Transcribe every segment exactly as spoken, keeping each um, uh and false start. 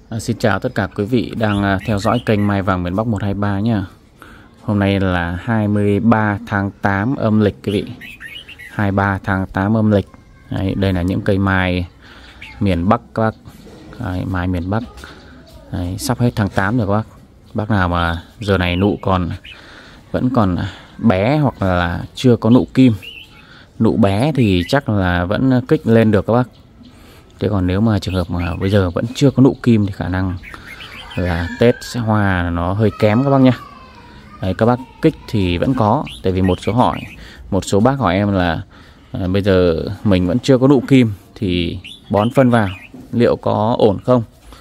À, xin chào tất cả quý vị đang à, theo dõi kênh Mai Vàng Miền Bắc một hai ba nhé. Hôm nay là hai mươi ba tháng tám âm lịch quý vị. hai mươi ba tháng tám âm lịch. Đấy, đây là những cây mai miền Bắc các bác. Đấy, mai miền Bắc. Đấy, sắp hết tháng tám rồi các bác. Bác nào mà giờ này nụ còn vẫn còn bé hoặc là chưa có nụ kim, nụ bé thì chắc là vẫn kích lên được các bác. Thế còn nếu mà trường hợp mà bây giờ vẫn chưa có nụ kim thì khả năng là Tết sẽ hoa nó hơi kém các bác nhé. Đấy, các bác kích thì vẫn có. Tại vì một số hỏi Một số bác hỏi em là à, bây giờ mình vẫn chưa có nụ kim thì bón phân vào liệu có ổn không?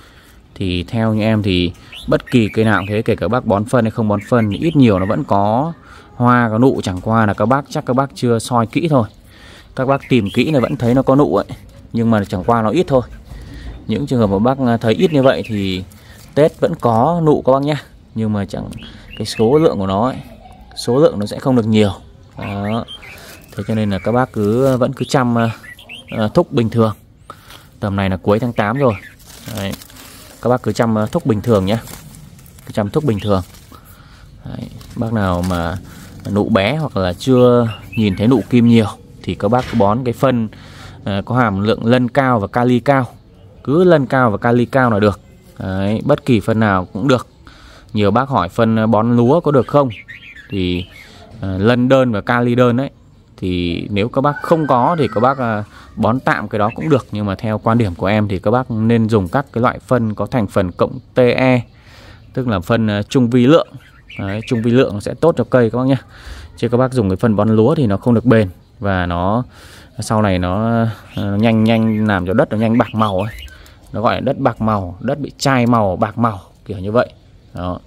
Thì theo như em thì bất kỳ cây nào cũng thế, kể cả bác bón phân hay không bón phân, ít nhiều nó vẫn có hoa có nụ. Chẳng qua là các bác chắc các bác chưa soi kỹ thôi. Các bác tìm kỹ là vẫn thấy nó có nụ ấy, nhưng mà chẳng qua nó ít thôi. Những trường hợp mà bác thấy ít như vậy thì Tết vẫn có nụ các bác nhé. Nhưng mà chẳng cái số lượng của nó ấy, số lượng nó sẽ không được nhiều. Đó. Thế cho nên là các bác cứ vẫn cứ chăm uh, thúc bình thường. Tầm này là cuối tháng tám rồi. Đấy. Các bác cứ chăm uh, thúc bình thường nhé. Cứ chăm thúc bình thường. Đấy. Bác nào mà nụ bé hoặc là chưa nhìn thấy nụ kim nhiều thì các bác cứ bón cái phân uh, có hàm lượng lân cao và kali cao. Cứ lân cao và kali cao là được. Đấy. Bất kỳ phân nào cũng được. Nhiều bác hỏi phân bón lúa có được không? Thì uh, lân đơn và kali đơn ấy, thì nếu các bác không có thì các bác uh, bón tạm cái đó cũng được. Nhưng mà theo quan điểm của em thì các bác nên dùng các cái loại phân có thành phần cộng tê e, tức là phân uh, trung vi lượng. Đấy, trung vi lượng nó sẽ tốt cho cây các bác nhé. Chứ các bác dùng cái phân bón lúa thì nó không được bền. Và nó sau này nó uh, nhanh nhanh làm cho đất nó nhanh bạc màu ấy. Nó gọi là đất bạc màu, đất bị chai màu, bạc màu, kiểu như vậy. Đó.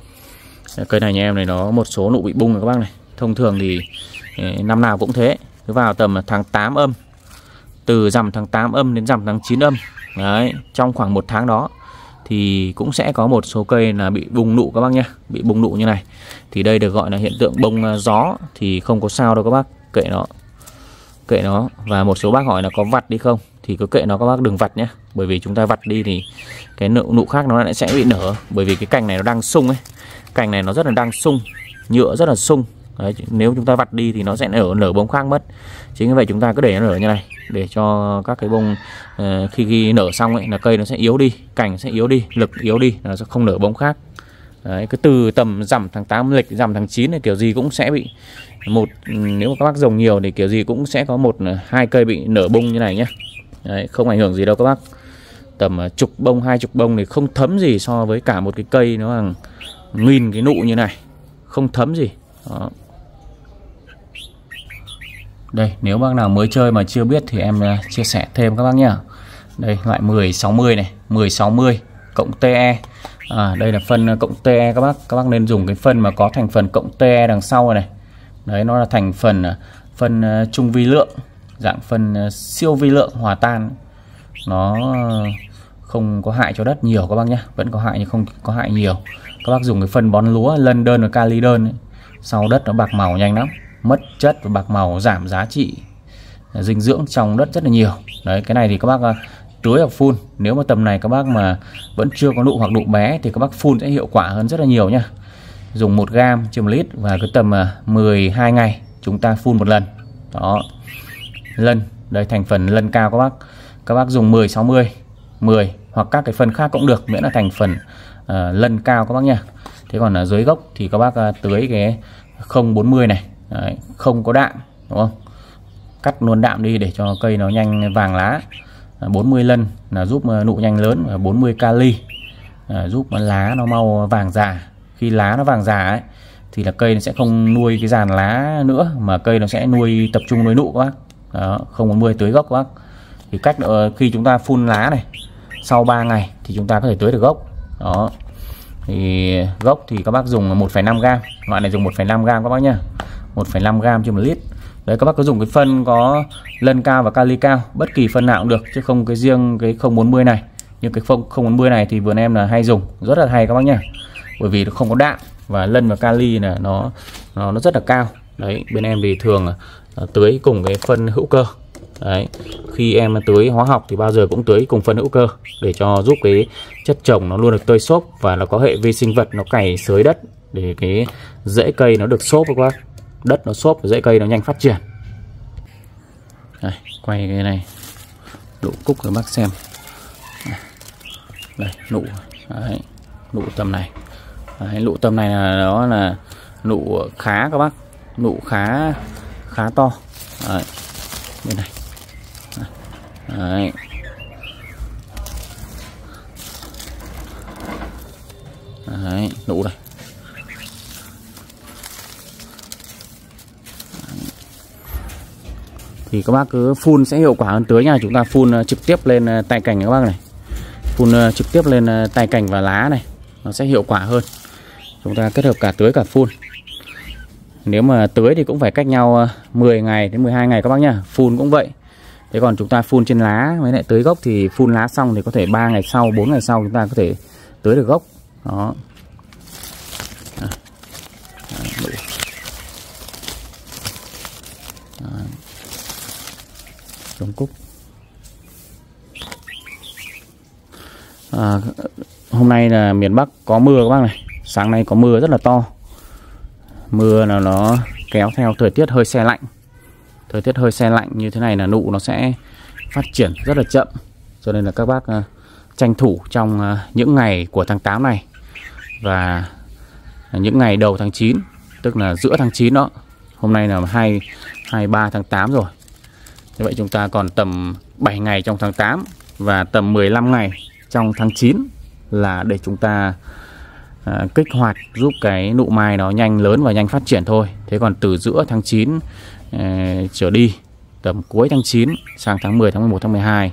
Cây này nhà em này nó một số nụ bị bung rồi các bác này. Thông thường thì năm nào cũng thế. Cứ vào tầm tháng tám âm, từ rằm tháng tám âm đến rằm tháng chín âm. Đấy, trong khoảng một tháng đó thì cũng sẽ có một số cây là bị bung nụ các bác nhé. Bị bung nụ như này. Thì đây được gọi là hiện tượng bông gió. Thì không có sao đâu các bác. Kệ nó. Kệ nó. Và một số bác hỏi là có vặt đi không? Thì cứ kệ nó các bác, đừng vặt nhé. Bởi vì chúng ta vặt đi thì cái nụ, nụ khác nó lại sẽ bị nở. Bởi vì cái cành này nó đang sung ấy. Cành này nó rất là đang sung, nhựa rất là sung. Đấy, nếu chúng ta vặt đi thì nó sẽ nở, nở bông khác mất. Chính vì vậy chúng ta cứ để nó nở như này, để cho các cái bông uh, khi, khi nở xong ấy là cây nó sẽ yếu đi, cành sẽ yếu đi, lực yếu đi, nó sẽ không nở bông khác. Đấy, cứ từ tầm rằm tháng tám lịch, rằm tháng chín này kiểu gì cũng sẽ bị một, nếu mà các bác trồng nhiều thì kiểu gì cũng sẽ có một hai cây bị nở bông như này nhé. Đấy, không ảnh hưởng gì đâu các bác. Tầm chục bông, hai chục bông thì không thấm gì so với cả một cái cây nó hàng nghìn cái nụ như này, không thấm gì. Đó. Đây, nếu bác nào mới chơi mà chưa biết thì em chia sẻ thêm các bác nhé. Đây, loại mười sáu mươi này, mười sáu mươi cộng tê e. À, đây là phân cộng tê e các bác. Các bác nên dùng cái phân mà có thành phần cộng tê e đằng sau này. Đấy, nó là thành phần phân trung vi lượng, dạng phân siêu vi lượng hòa tan. Nó không có hại cho đất nhiều các bác nhé. Vẫn có hại nhưng không có hại nhiều. Các bác dùng cái phân bón lúa lân đơn và kali đơn ấy, sau đất nó bạc màu nhanh lắm, mất chất và bạc màu, giảm giá trị dinh dưỡng trong đất rất là nhiều. Đấy, cái này thì các bác tưới hoặc phun. Nếu mà tầm này các bác mà vẫn chưa có nụ hoặc nụ bé thì các bác phun sẽ hiệu quả hơn rất là nhiều nhá. Dùng một gam trên một lít và cứ tầm mười hai ngày chúng ta phun một lần. Đó. Lân, đây thành phần lân cao các bác. Các bác dùng mười sáu mươi, mười hoặc các cái phân khác cũng được, miễn là thành phần uh, lân cao các bác nha. Thế còn ở dưới gốc thì các bác uh, tưới cái không bốn mươi này. Đấy, không có đạm, đúng không? Cắt luôn đạm đi để cho cây nó nhanh vàng lá. uh, bốn mươi lân là giúp uh, nụ nhanh lớn, và bốn mươi kali uh, giúp lá nó mau vàng già. Khi lá nó vàng già ấy thì là cây nó sẽ không nuôi cái dàn lá nữa, mà cây nó sẽ nuôi tập trung nuôi nụ các bác. Đó, không bốn mươi tưới gốc các bác. Thì cách uh, khi chúng ta phun lá này, sau ba ngày thì chúng ta có thể tưới được gốc. Đó. Thì gốc thì các bác dùng một phẩy năm gam. Loại này dùng một phẩy năm gam các bác nhá. một phẩy năm gam trên một lít. Đấy, các bác cứ dùng cái phân có lân cao và kali cao, bất kỳ phân nào cũng được, chứ không cái riêng cái không bốn mươi này. Nhưng cái không bốn mươi này thì vườn em là hay dùng, rất là hay các bác nhá. Bởi vì nó không có đạm và lân và kali là nó nó nó rất là cao. Đấy, bên em thì thường uh, tưới cùng cái phân hữu cơ. Đấy, khi em tưới hóa học thì bao giờ cũng tưới cùng phân hữu cơ để cho giúp cái chất trồng nó luôn được tơi xốp và nó có hệ vi sinh vật nó cày xới đất để cái rễ cây nó được xốp các bác. Đất nó xốp, rễ cây nó nhanh phát triển. Đây, quay cái này nụ cúc cho bác xem. Đây, nụ. Đấy, nụ tầm này. Đấy, nụ tầm này là nó là nụ khá các bác. Nụ khá khá to. Đấy, bên này. Đấy. Đấy, nụ đây. Thì các bác cứ phun sẽ hiệu quả hơn tưới nha. Chúng ta phun trực tiếp lên tay cành các bác này. Phun trực tiếp lên tay cành và lá này, nó sẽ hiệu quả hơn. Chúng ta kết hợp cả tưới cả phun. Nếu mà tưới thì cũng phải cách nhau mười ngày đến mười hai ngày các bác nhá. Phun cũng vậy. Thế còn chúng ta phun trên lá với lại tưới gốc thì phun lá xong thì có thể ba ngày sau, bốn ngày sau chúng ta có thể tưới được gốc. Đó. À. À. Giống cúc. À, hôm nay là miền Bắc có mưa các bác này. Sáng nay có mưa rất là to. Mưa là nó kéo theo thời tiết hơi se lạnh. Thời tiết hơi se lạnh như thế này là nụ nó sẽ phát triển rất là chậm. Cho nên là các bác uh, tranh thủ trong uh, những ngày của tháng tám này và những ngày đầu tháng chín, tức là giữa tháng chín đó. Hôm nay là hai mươi ba tháng tám rồi. Như vậy chúng ta còn tầm bảy ngày trong tháng tám và tầm mười lăm ngày trong tháng chín là để chúng ta à, kích hoạt giúp cái nụ mai nó nhanh lớn và nhanh phát triển thôi. Thế còn từ giữa tháng chín à, trở đi, tầm cuối tháng chín sang tháng mười, tháng mười một, tháng mười hai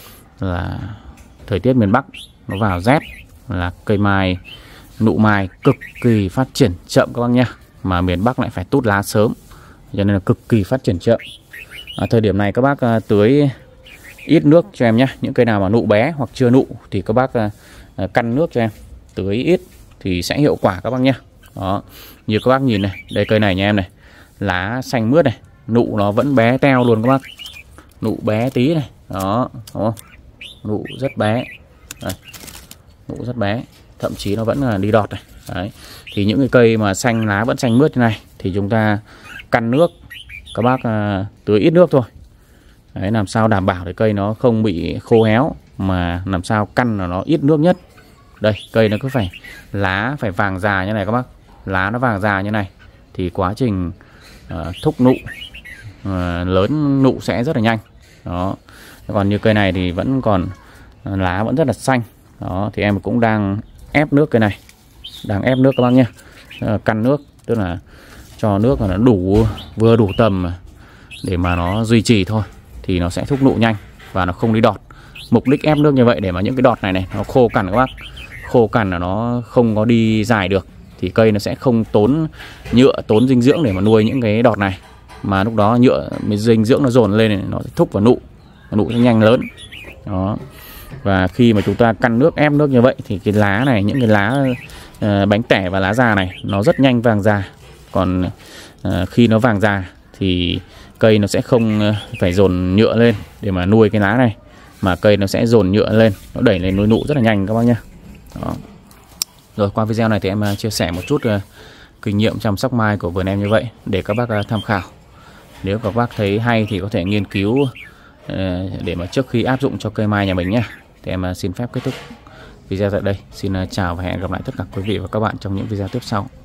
là thời tiết miền Bắc nó vào rét, là cây mai, nụ mai cực kỳ phát triển chậm các bác nhá. Mà miền Bắc lại phải tút lá sớm, cho nên là cực kỳ phát triển chậm. À, thời điểm này các bác à, tưới ít nước cho em nhé. Những cây nào mà nụ bé hoặc chưa nụ thì các bác à, à, căn nước cho em, tưới ít thì sẽ hiệu quả các bác nhé. Đó, như các bác nhìn này, đây cây này nha em này, lá xanh mướt này, nụ nó vẫn bé teo luôn các bác, nụ bé tí này, đó, đúng không? Nụ rất bé, đây. Nụ rất bé, thậm chí nó vẫn là đi đọt này. Đấy. Thì những cái cây mà xanh lá vẫn xanh mướt như này thì chúng ta căn nước, các bác à, tưới ít nước thôi. Đấy, làm sao đảm bảo để cây nó không bị khô héo, mà làm sao căn là nó ít nước nhất. Đây, cây nó cứ phải lá phải vàng già như này các bác, lá nó vàng già như này thì quá trình uh, thúc nụ uh, lớn nụ sẽ rất là nhanh. Đó. Còn như cây này thì vẫn còn uh, lá vẫn rất là xanh. Đó, thì em cũng đang ép nước cây này, đang ép nước các bác nhé. Uh, căn nước, tức là cho nước là nó đủ, vừa đủ tầm để mà nó duy trì thôi, thì nó sẽ thúc nụ nhanh và nó không đi đọt. Mục đích ép nước như vậy để mà những cái đọt này này nó khô cằn các bác, khô cằn là nó không có đi dài được, thì cây nó sẽ không tốn nhựa, tốn dinh dưỡng để mà nuôi những cái đọt này, mà lúc đó nhựa với dinh dưỡng nó dồn lên này, nó sẽ thúc vào nụ, nụ sẽ nhanh lớn. Đó. Và khi mà chúng ta căn nước, ép nước như vậy thì cái lá này, những cái lá uh, bánh tẻ và lá già này nó rất nhanh vàng già. Còn uh, khi nó vàng già thì cây nó sẽ không uh, phải dồn nhựa lên để mà nuôi cái lá này, mà cây nó sẽ dồn nhựa lên, nó đẩy lên nuôi nụ rất là nhanh các bác nhé. Đó. Rồi, qua video này thì em uh, chia sẻ một chút uh, kinh nghiệm chăm sóc mai của vườn em như vậy để các bác uh, tham khảo. Nếu các bác thấy hay thì có thể nghiên cứu uh, để mà trước khi áp dụng cho cây mai nhà mình nhé. Thì em uh, xin phép kết thúc video tại đây. Xin uh, chào và hẹn gặp lại tất cả quý vị và các bạn trong những video tiếp sau.